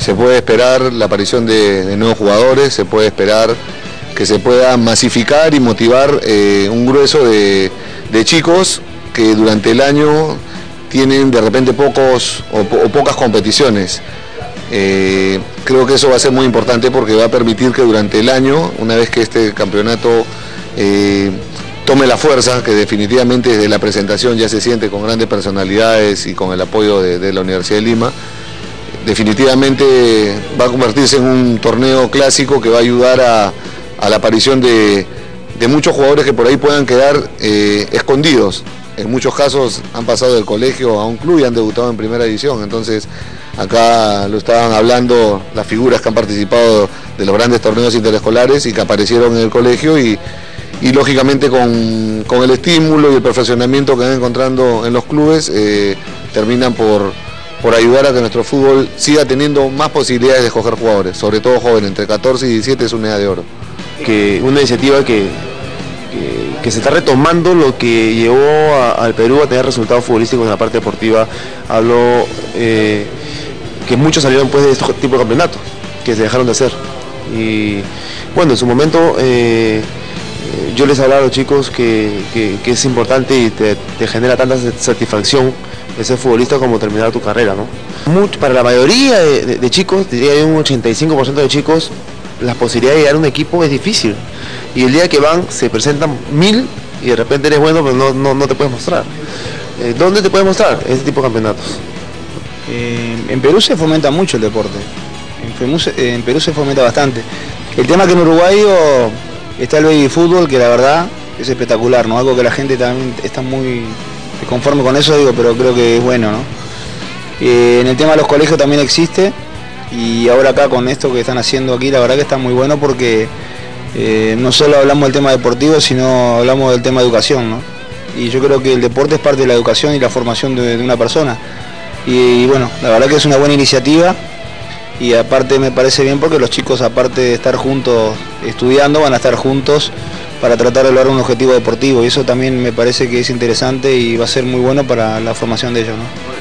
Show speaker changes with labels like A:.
A: Se puede esperar la aparición de nuevos jugadores, se puede esperar que se pueda masificar y motivar un grueso de chicos que durante el año tienen de repente pocas competiciones. Creo que eso va a ser muy importante porque va a permitir que durante el año, una vez que este campeonato tome la fuerza, que definitivamente desde la presentación ya se siente con grandes personalidades y con el apoyo de la Universidad de Lima, definitivamente va a convertirse en un torneo clásico que va a ayudar a la aparición de muchos jugadores que por ahí puedan quedar escondidos. En muchos casos han pasado del colegio a un club y han debutado en primera división. Entonces acá lo estaban hablando las figuras que han participado de los grandes torneos interescolares y que aparecieron en el colegio y lógicamente con el estímulo y el perfeccionamiento que van encontrando en los clubes terminan por ayudar a que nuestro fútbol siga teniendo más posibilidades de escoger jugadores, sobre todo jóvenes, entre 14 y 17 es una edad de oro.
B: Una iniciativa que se está retomando lo que llevó al Perú a tener resultados futbolísticos en la parte deportiva. Hablo que muchos salieron pues de este tipo de campeonatos, que se dejaron de hacer. Y bueno, en su momento yo les hablaba a los chicos que es importante y te genera tanta satisfacción de ser futbolista como terminar tu carrera, ¿no? Para la mayoría de chicos, diría un 85% de chicos, la posibilidad de llegar a un equipo es difícil. Y el día que van, se presentan 1000 y de repente eres bueno, pero no te puedes mostrar. ¿Dónde te puedes mostrar este tipo de campeonatos?
C: En Perú se fomenta mucho el deporte. En Perú se fomenta bastante. El tema que en Uruguay está el baby fútbol, que la verdad es espectacular, ¿no? Algo que la gente también está muy conforme con eso, pero creo que es bueno, ¿no? En el tema de los colegios también existe, y ahora acá con esto que están haciendo aquí, la verdad que está muy bueno porque no solo hablamos del tema deportivo, sino hablamos del tema de educación, ¿no? Y yo creo que el deporte es parte de la educación y la formación de una persona. Y bueno, la verdad que es una buena iniciativa. Y aparte me parece bien porque los chicos, aparte de estar juntos estudiando, van a estar juntos para tratar de lograr un objetivo deportivo, y eso también me parece que es interesante y va a ser muy bueno para la formación de ellos, ¿no?